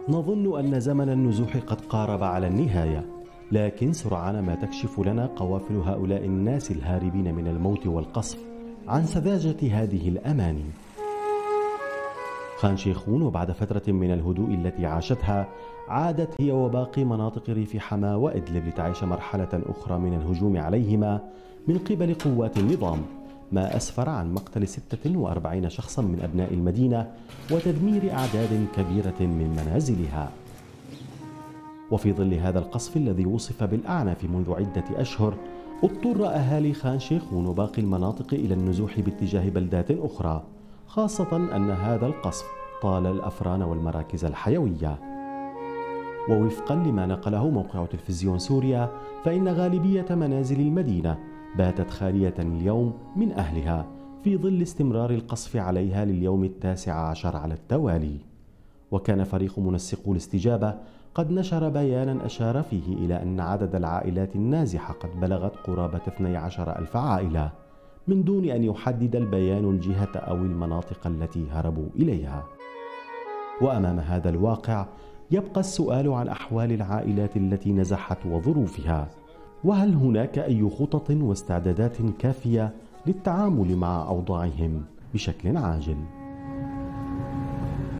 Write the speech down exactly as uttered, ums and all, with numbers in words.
نظن أن زمن النزوح قد قارب على النهاية، لكن سرعان ما تكشف لنا قوافل هؤلاء الناس الهاربين من الموت والقصف عن سذاجة هذه الأماني. خان شيخون وبعد فترة من الهدوء التي عاشتها عادت هي وباقي مناطق ريف حما وإدلب لتعيش مرحلة أخرى من الهجوم عليهما من قبل قوات النظام، ما أسفر عن مقتل ستة وأربعين شخصا من أبناء المدينة وتدمير أعداد كبيرة من منازلها. وفي ظل هذا القصف الذي وصف بالأعنف منذ عدة أشهر، اضطر أهالي خان شيخون وباقي المناطق إلى النزوح باتجاه بلدات أخرى، خاصة أن هذا القصف طال الأفران والمراكز الحيوية. ووفقا لما نقله موقع تلفزيون سوريا، فإن غالبية منازل المدينة باتت خالية اليوم من أهلها في ظل استمرار القصف عليها لليوم التاسع عشر على التوالي. وكان فريق منسقو الاستجابة قد نشر بيانا أشار فيه إلى أن عدد العائلات النازحة قد بلغت قرابة اثني عشر ألف عائلة، من دون أن يحدد البيان الجهة أو المناطق التي هربوا إليها. وأمام هذا الواقع يبقى السؤال عن أحوال العائلات التي نزحت وظروفها، وهل هناك أي خطط واستعدادات كافية للتعامل مع أوضاعهم بشكل عاجل؟